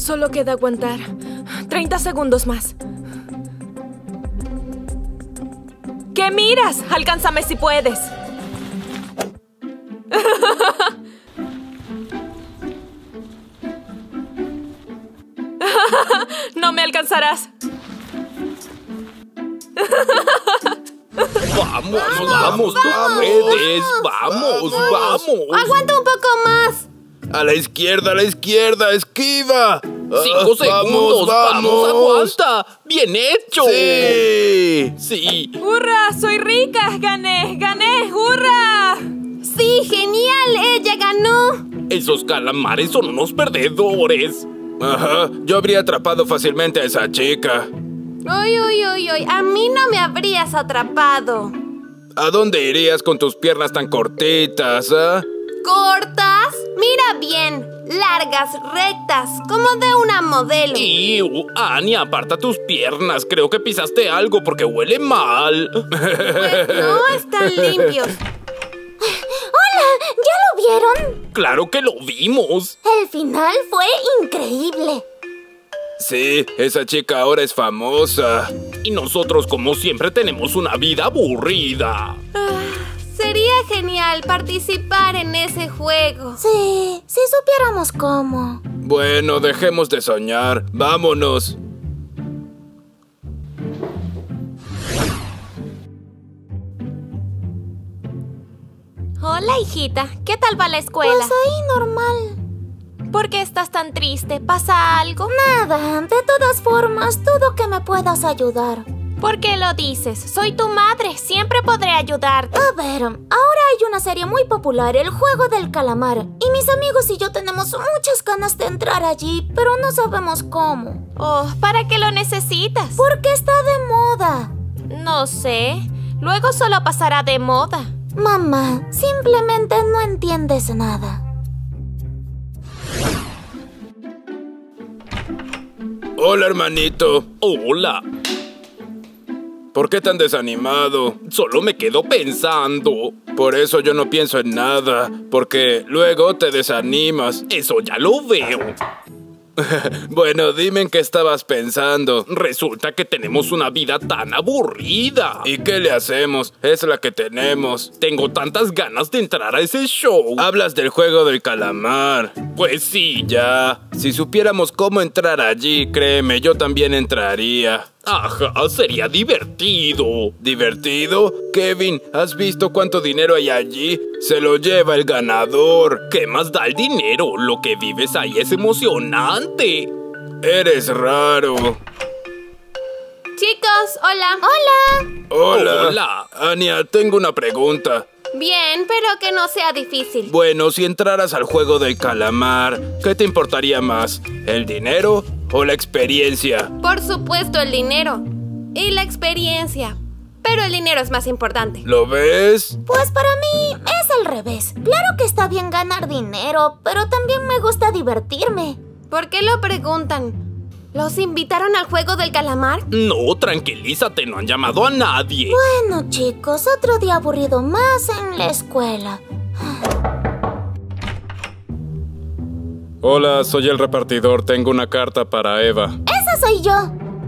Solo queda aguantar 30 segundos más. ¿Qué miras? Alcánzame si puedes. No me alcanzarás. ¡Vamos, vamos! ¡Tú puedes! ¡Vamos, vamos! ¡Aguanta un poco más! ¡A la izquierda! ¡Esquiva! 5 segundos, vamos, aguanta. ¡Bien hecho! ¡Sí! ¡Sí! ¡Hurra! ¡Soy rica! ¡Gané! ¡Hurra! ¡Sí, genial! ¡Ella ganó! Esos calamares son unos perdedores. Ajá, yo habría atrapado fácilmente a esa chica. Uy, a mí no me habrías atrapado. ¿A dónde irías con tus piernas tan cortitas, ah? ¿Cortas? Mira bien, largas, rectas, como de una modelo. Annie, aparta tus piernas. Creo que pisaste algo porque huele mal. Pues no, están limpios. ¡Hola! ¿Ya lo vieron? ¡Claro que lo vimos! El final fue increíble. Sí, esa chica ahora es famosa. Y nosotros, como siempre, tenemos una vida aburrida. Sería genial participar en ese juego. Sí, si supiéramos cómo. Bueno, dejemos de soñar. ¡Vámonos! Hola, hijita. ¿Qué tal va la escuela? Pues ahí, normal. ¿Por qué estás tan triste? ¿Pasa algo? Nada. De todas formas, dudo que me puedas ayudar. ¿Por qué lo dices? Soy tu madre. Siempre podré ayudarte. A ver, ahora hay una serie muy popular, El Juego del Calamar. Y mis amigos y yo tenemos muchas ganas de entrar allí, pero no sabemos cómo. Oh, ¿para qué lo necesitas? Porque está de moda. No sé. Luego solo pasará de moda. Mamá, simplemente no entiendes nada. Hola, hermanito. Hola. ¿Por qué tan desanimado? Solo me quedo pensando. Por eso yo no pienso en nada, porque luego te desanimas. Eso ya lo veo. Bueno, dime en qué estabas pensando. Resulta que tenemos una vida tan aburrida. ¿Y qué le hacemos? Es la que tenemos. Tengo tantas ganas de entrar a ese show. Hablas del juego del calamar. Pues sí. Ya, si supiéramos cómo entrar allí, créeme, yo también entraría. Ajá, sería divertido. ¿Divertido? Kevin, ¿has visto cuánto dinero hay allí? Se lo lleva el ganador. ¿Qué más da el dinero? Lo que vives ahí es emocionante. Eres raro. Chicos, hola. Hola. Anya, tengo una pregunta. Bien, pero que no sea difícil. Bueno, si entraras al juego del calamar, ¿qué te importaría más? ¿El dinero o la experiencia? Por supuesto, el dinero. Y la experiencia. Pero el dinero es más importante. ¿Lo ves? Pues para mí es al revés. Claro que está bien ganar dinero, pero también me gusta divertirme. ¿Por qué lo preguntan? ¿Los invitaron al juego del calamar? No, tranquilízate, no han llamado a nadie. Bueno, chicos, otro día aburrido más en la escuela. Hola, soy el repartidor. Tengo una carta para Eva. ¡Esa soy yo!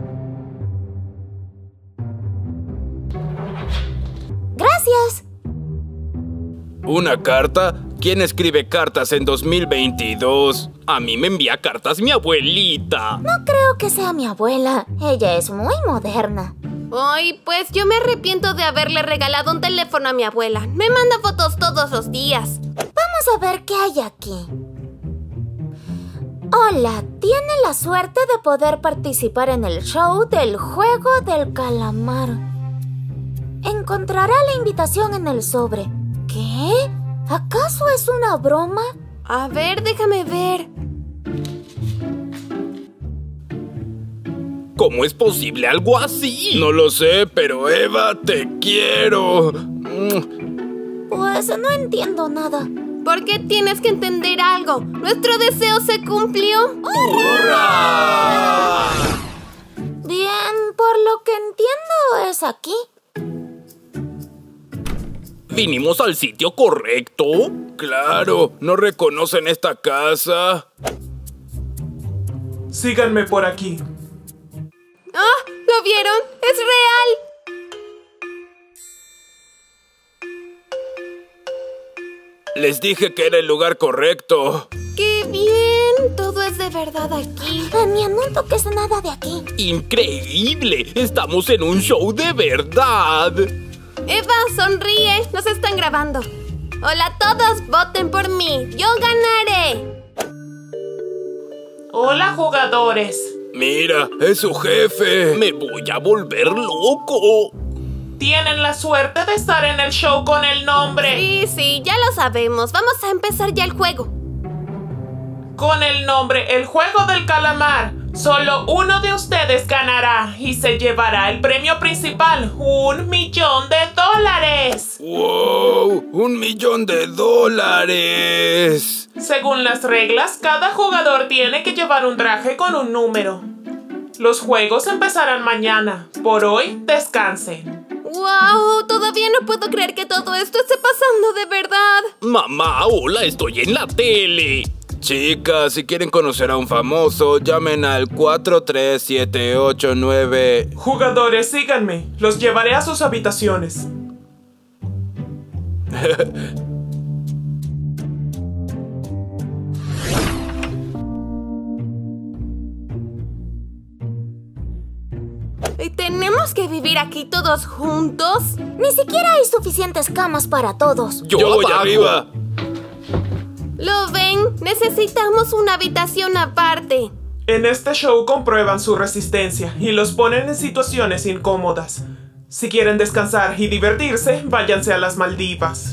¡Gracias! ¿Una carta? ¿Quién escribe cartas en 2022? A mí me envía cartas mi abuelita. No creo que sea mi abuela. Ella es muy moderna. Ay, pues yo me arrepiento de haberle regalado un teléfono a mi abuela. Me manda fotos todos los días. Vamos a ver qué hay aquí. Hola, tiene la suerte de poder participar en el show del Juego del Calamar. Encontrará la invitación en el sobre. ¿Qué? ¿Acaso es una broma? A ver, déjame ver. ¿Cómo es posible algo así? No lo sé, pero Eva, te quiero. Pues no entiendo nada. ¿Por qué tienes que entender algo? ¿Nuestro deseo se cumplió? ¡Hurra! Bien, por lo que entiendo es aquí. ¿Vinimos al sitio correcto? Claro, ¿no reconocen esta casa? Síganme por aquí. ¡Ah! ¿Lo vieron? ¡Es real! Les dije que era el lugar correcto. ¡Qué bien! Todo es de verdad aquí. Anya, no toques nada de aquí. ¡Increíble! ¡Estamos en un show de verdad! Eva, sonríe. Nos están grabando. Hola a todos, voten por mí. ¡Yo ganaré! Hola, jugadores. Mira, es su jefe. ¡Me voy a volver loco! Tienen la suerte de estar en el show con el nombre. Sí, ya lo sabemos. Vamos a empezar ya el juego. Con el nombre El Juego del Calamar. Solo uno de ustedes ganará y se llevará el premio principal, $1.000.000. ¡Wow! $1.000.000. Según las reglas, cada jugador tiene que llevar un traje con un número. Los juegos empezarán mañana. Por hoy, descansen. ¡Wow! Todavía no puedo creer que todo esto esté pasando de verdad. Mamá, hola, estoy en la tele. Chicas, si quieren conocer a un famoso, llamen al 43789. Jugadores, síganme. Los llevaré a sus habitaciones. ¿Y tenemos que vivir aquí todos juntos? Ni siquiera hay suficientes camas para todos. Yo voy abajo. arriba. ¿Lo ven? Necesitamos una habitación aparte. En este show comprueban su resistencia y los ponen en situaciones incómodas. Si quieren descansar y divertirse, váyanse a las Maldivas.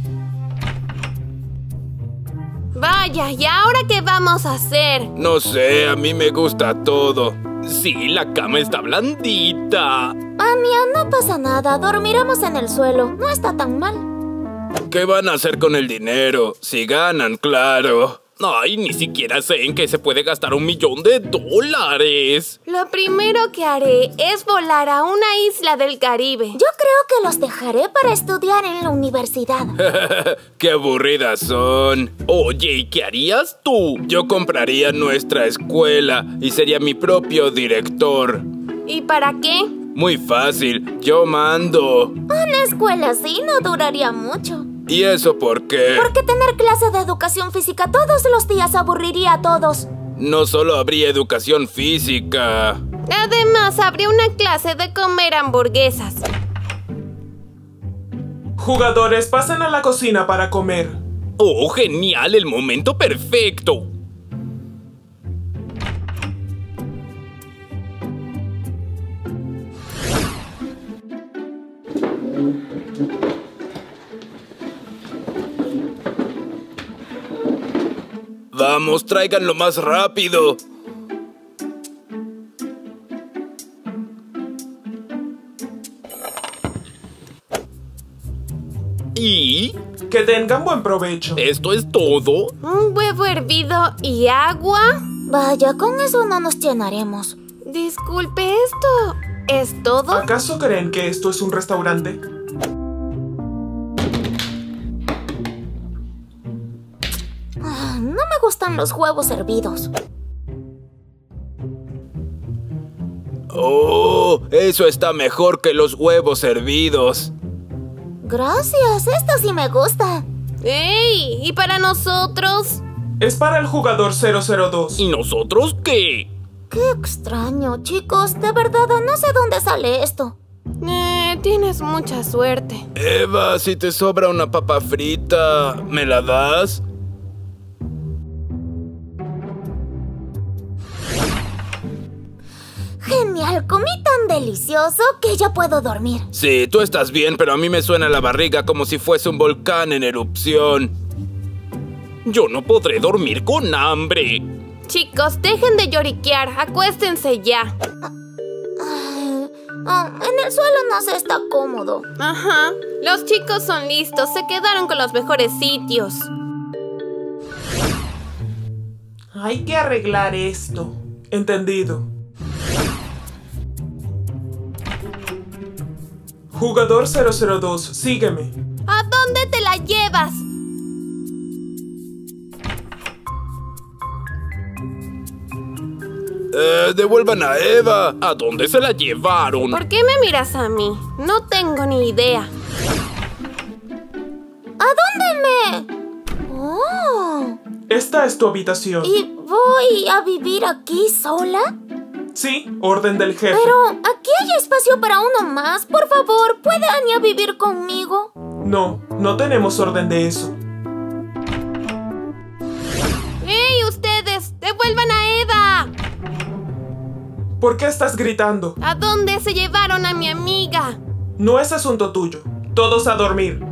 Vaya, ¿y ahora qué vamos a hacer? No sé, a mí me gusta todo. Sí, la cama está blandita. Anya, no pasa nada. Dormiremos en el suelo. No está tan mal. ¿Qué van a hacer con el dinero? Si ganan, claro. Ay, ni siquiera sé en qué se puede gastar $1.000.000. Lo primero que haré es volar a una isla del Caribe. Yo creo que los dejaré para estudiar en la universidad. ¡Qué aburridas son! Oye, ¿y qué harías tú? Yo compraría nuestra escuela y sería mi propio director. ¿Y para qué? Muy fácil, yo mando. Una escuela así no duraría mucho. ¿Y eso por qué? Porque tener clase de educación física todos los días aburriría a todos. No solo habría educación física. Además, habría una clase de comer hamburguesas. Jugadores, pasen a la cocina para comer. ¡Oh, genial! ¡El momento perfecto! Vamos, tráiganlo más rápido. ¿Y? Que tengan buen provecho. ¿Esto es todo? Un huevo hervido y agua. Vaya, con eso no nos llenaremos. Disculpe, ¿esto es todo? ¿Acaso creen que esto es un restaurante? No me gustan los huevos hervidos. ¡Oh! Eso está mejor que los huevos hervidos. Gracias, esto sí me gusta. ¡Ey! ¿Y para nosotros? Es para el jugador 002. ¿Y nosotros qué? Qué extraño, chicos. De verdad, no sé dónde sale esto. Tienes mucha suerte. Eva, si te sobra una papa frita, ¿me la das? Genial, comí tan delicioso que ya puedo dormir. Sí, tú estás bien, pero a mí me suena la barriga como si fuese un volcán en erupción. Yo no podré dormir con hambre. Chicos, dejen de lloriquear. Acuéstense ya. En el suelo no se está cómodo. Ajá. Los chicos son listos. Se quedaron con los mejores sitios. Hay que arreglar esto. Entendido. Jugador 002, sígueme. ¿A dónde te la llevas? Devuelvan a Eva. ¿A dónde se la llevaron? ¿Por qué me miras a mí? No tengo ni idea. ¿A dónde me...? Oh. Esta es tu habitación. ¿Y voy a vivir aquí sola? Sí, orden del jefe. Pero aquí hay espacio para uno más. Por favor, ¿puede Anya vivir conmigo? No, no tenemos orden de eso. ¡Ey, ustedes! ¡Devuelvan a Eva! ¿Por qué estás gritando? ¿A dónde se llevaron a mi amiga? No es asunto tuyo. Todos a dormir.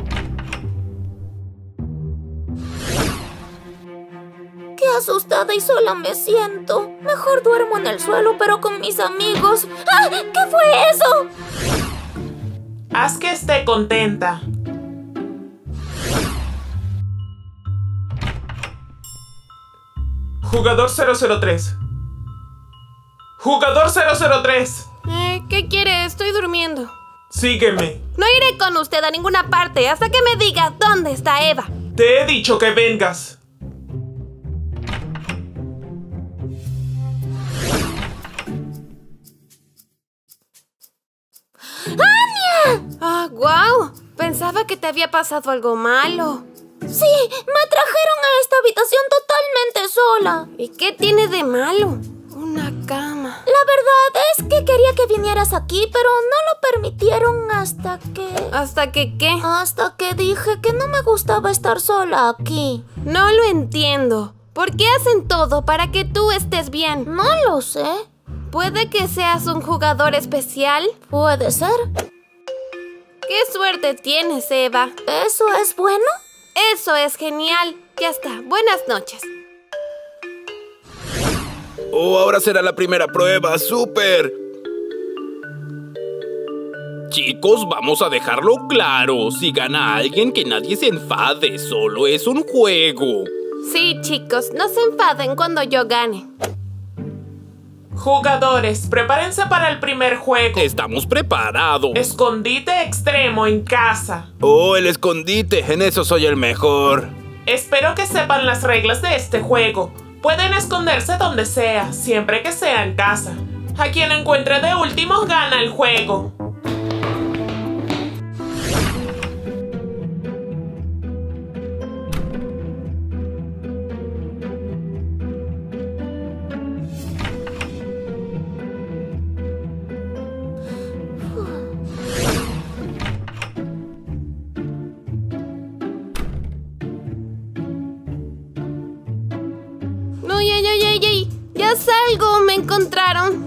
Qué asustada y sola me siento. Mejor duermo en el suelo, pero con mis amigos. ¡Ah! ¿Qué fue eso? Haz que esté contenta. Jugador 003. Jugador 003. ¿Qué quiere? Estoy durmiendo. Sígueme. No iré con usted a ninguna parte hasta que me diga dónde está Eva. Te he dicho que vengas. ¡Ah, guau! Pensaba que te había pasado algo malo. Sí, me trajeron a esta habitación totalmente sola. ¿Y qué tiene de malo? Una cama. La verdad es que quería que vinieras aquí, pero no lo permitieron hasta que... ¿Hasta que qué? Hasta que dije que no me gustaba estar sola aquí. No lo entiendo. ¿Por qué hacen todo para que tú estés bien? No lo sé. ¿Puede que seas un jugador especial? Puede ser. ¡Qué suerte tienes, Eva! ¿Eso es bueno? Eso es genial. Ya está. Buenas noches. Oh, ahora será la primera prueba. ¡Súper! Chicos, vamos a dejarlo claro. Si gana alguien, que nadie se enfade. Solo es un juego. Sí, chicos, no se enfaden cuando yo gane. Jugadores, prepárense para el primer juego. Estamos preparados. Escondite extremo en casa. Oh, el escondite. En eso soy el mejor. Espero que sepan las reglas de este juego. Pueden esconderse donde sea, siempre que sea en casa. A quien encuentre de último gana el juego. ¡Ey! ¡Ya salgo! ¡Me encontraron!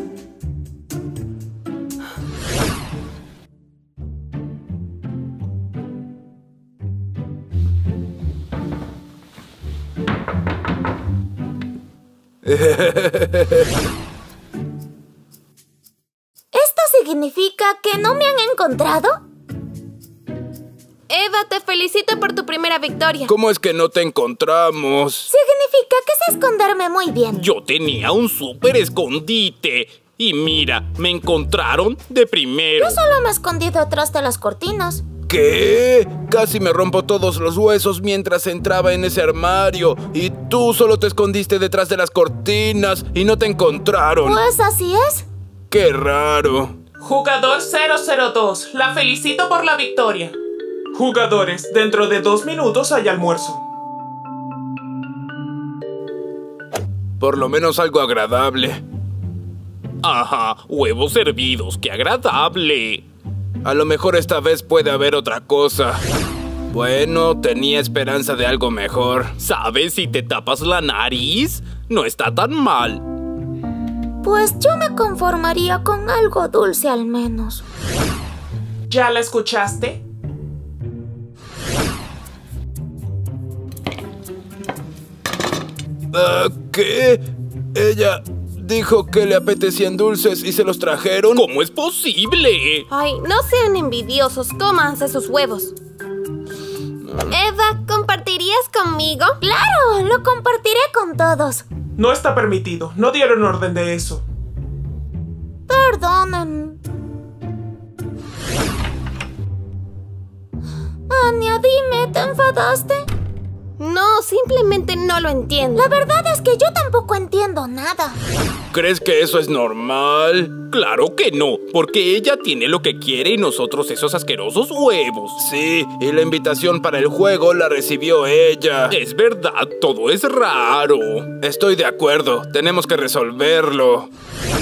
¿Esto significa que no me han encontrado? Eva, te felicito por tu primera victoria. ¿Cómo es que no te encontramos? Significa que sé esconderme muy bien. Yo tenía un súper escondite. Y mira, me encontraron de primero. Yo solo me escondí detrás de las cortinas. ¿Qué? Casi me rompo todos los huesos mientras entraba en ese armario. Y tú solo te escondiste detrás de las cortinas y no te encontraron. Pues así es. ¡Qué raro! Jugador 002, la felicito por la victoria. Jugadores, dentro de 2 minutos hay almuerzo. Por lo menos algo agradable. Ajá, huevos hervidos, qué agradable. A lo mejor esta vez puede haber otra cosa. Bueno, tenía esperanza de algo mejor. ¿Sabes? Si te tapas la nariz, no está tan mal. Pues yo me conformaría con algo dulce al menos. ¿Ya la escuchaste? ¿Qué? Ella dijo que le apetecían dulces y se los trajeron. ¿Cómo es posible? Ay, no sean envidiosos, cómanse sus huevos. Eva, ¿compartirías conmigo? ¡Claro! Lo compartiré con todos. No está permitido, no dieron orden de eso. Perdonen. Anya, dime, ¿te enfadaste? No, simplemente no lo entiendo. La verdad es que yo tampoco entiendo nada. ¿Crees que eso es normal? Claro que no, porque ella tiene lo que quiere y nosotros esos asquerosos huevos. Sí, y la invitación para el juego la recibió ella. Es verdad, todo es raro. Estoy de acuerdo, tenemos que resolverlo.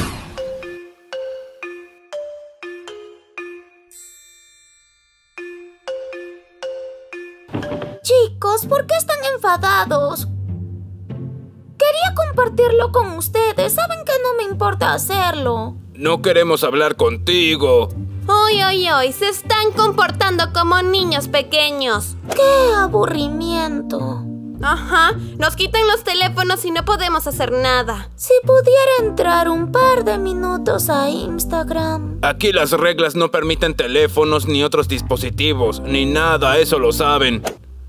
Chicos, ¿por qué están enfadados? Quería compartirlo con ustedes. Saben que no me importa hacerlo. No queremos hablar contigo. Uy, se están comportando como niños pequeños. ¡Qué aburrimiento! Ajá, nos quitan los teléfonos y no podemos hacer nada. Si pudiera entrar un par de minutos a Instagram. Aquí las reglas no permiten teléfonos ni otros dispositivos, ni nada, eso lo saben.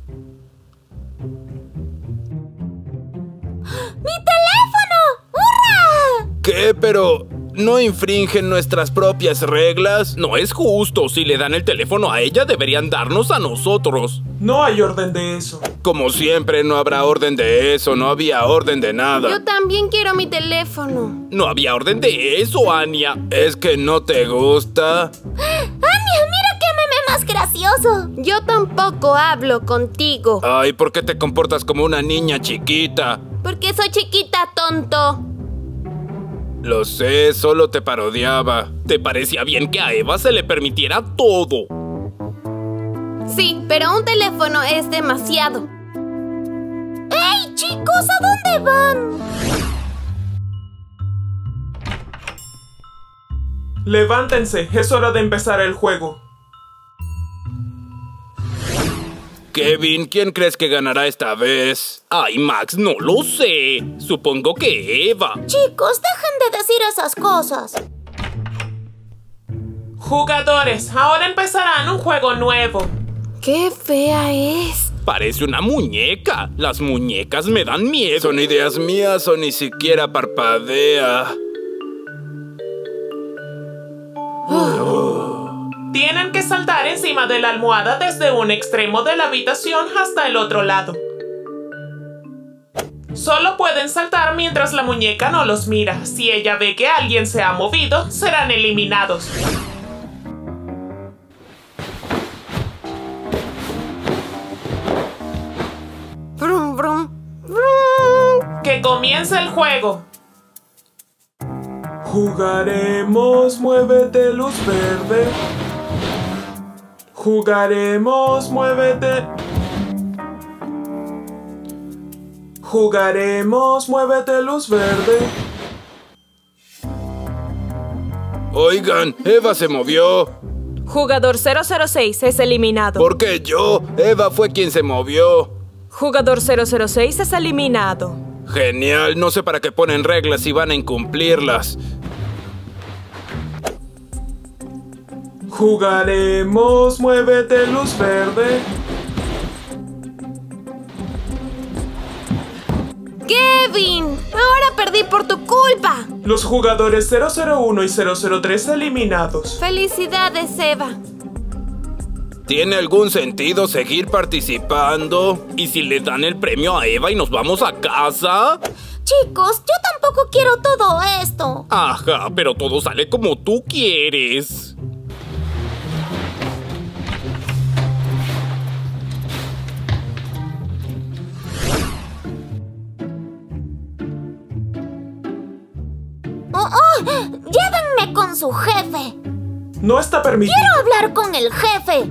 ¡Mi teléfono! ¡Hurra! ¿Qué? Pero ¿no infringen nuestras propias reglas? No es justo. Si le dan el teléfono a ella, deberían darnos a nosotros. No hay orden de eso. Como siempre, no habrá orden de eso, no había orden de nada. Yo también quiero mi teléfono. No había orden de eso, Anya. ¿Es que no te gusta? ¡Anya, mira qué meme más gracioso! Yo tampoco hablo contigo. Ay, ¿por qué te comportas como una niña chiquita? Porque soy chiquita, tonto. Lo sé, solo te parodiaba. ¿Te parecía bien que a Eva se le permitiera todo? Sí, pero un teléfono es demasiado. ¡Ey, chicos! ¿A dónde van? Levántense, es hora de empezar el juego. Kevin, ¿quién crees que ganará esta vez? Ay, Max, no lo sé. Supongo que Eva. Chicos, dejen de decir esas cosas. Jugadores, ahora empezarán un juego nuevo. ¡Qué fea es! Parece una muñeca. Las muñecas me dan miedo. Son ideas mías o ni siquiera parpadea. Tienen que saltar encima de la almohada desde un extremo de la habitación hasta el otro lado. Solo pueden saltar mientras la muñeca no los mira. Si ella ve que alguien se ha movido, serán eliminados. Brum, brum, brum. ¡Que comience el juego! Jugaremos, muévete, luz verde. Jugaremos, muévete. Jugaremos, muévete, luz verde. Oigan, Eva se movió. Jugador 006 es eliminado. ¿Por qué yo? Eva fue quien se movió. Jugador 006 es eliminado. Genial, no sé para qué ponen reglas si van a incumplirlas. Jugaremos, muévete, luz verde. ¡Kevin! ¡Ahora perdí por tu culpa! Los jugadores 001 y 003 eliminados. ¡Felicidades, Eva! ¿Tiene algún sentido seguir participando? ¿Y si le dan el premio a Eva y nos vamos a casa? Chicos, yo tampoco quiero todo esto. Ajá, pero todo sale como tú quieres. Llévenme con su jefe. No está permitido. Quiero hablar con el jefe.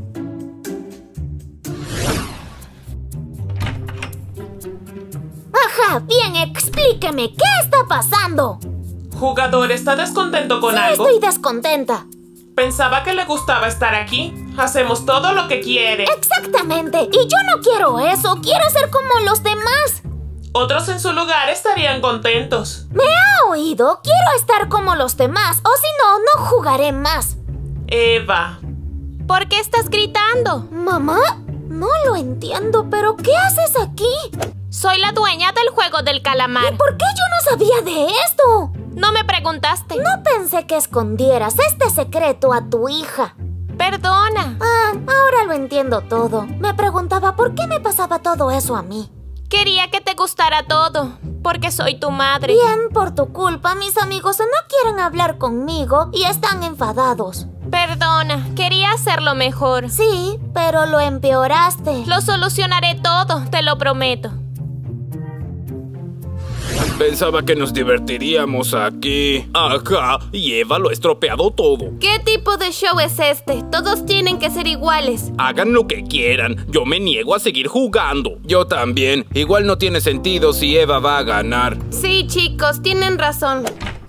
Ajá, bien, explíqueme, ¿qué está pasando? ¿Jugador está descontento con Sí, algo? estoy descontenta. Pensaba que le gustaba estar aquí. Hacemos todo lo que quiere. Exactamente, y yo no quiero eso, quiero ser como los demás. Otros en su lugar estarían contentos. ¿Me ha oído? Quiero estar como los demás, o si no, no jugaré más. Eva. ¿Por qué estás gritando? ¿Mamá? No lo entiendo, pero ¿qué haces aquí? Soy la dueña del juego del calamar. ¿Y por qué yo no sabía de esto? No me preguntaste. No pensé que escondieras este secreto a tu hija. Perdona. Ahora lo entiendo todo. Me preguntaba por qué me pasaba todo eso a mí. Quería que te gustara todo, porque soy tu madre. Bien, por tu culpa, mis amigos no quieren hablar conmigo y están enfadados. Perdona, quería hacerlo mejor. Sí, pero lo empeoraste. Lo solucionaré todo, te lo prometo. Pensaba que nos divertiríamos aquí. Ajá, y Eva lo ha estropeado todo. ¿Qué tipo de show es este? Todos tienen que ser iguales. Hagan lo que quieran, yo me niego a seguir jugando. Yo también. Igual no tiene sentido si Eva va a ganar. Sí, chicos, tienen razón.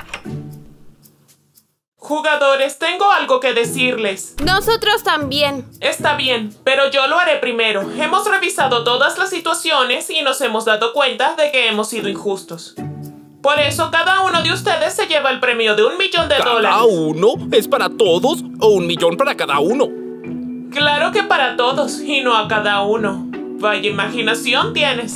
Jugadores, tengo algo que decirles. Nosotros también. Está bien, pero yo lo haré primero. Hemos revisado todas las situaciones y nos hemos dado cuenta de que hemos sido injustos. Por eso, cada uno de ustedes se lleva el premio de $1 millón. ¿Cada uno? ¿Es para todos o $1 millón para cada uno? Claro que para todos y no a cada uno. Vaya imaginación tienes.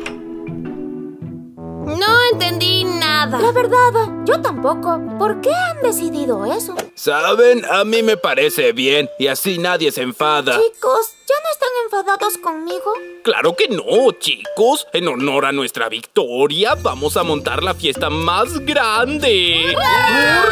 No entendí nada. La verdad, yo tampoco. ¿Por qué han decidido eso? ¿Saben? A mí me parece bien y así nadie se enfada. Chicos, ¿ya no están enfadados conmigo? Claro que no, chicos. En honor a nuestra victoria, vamos a montar la fiesta más grande.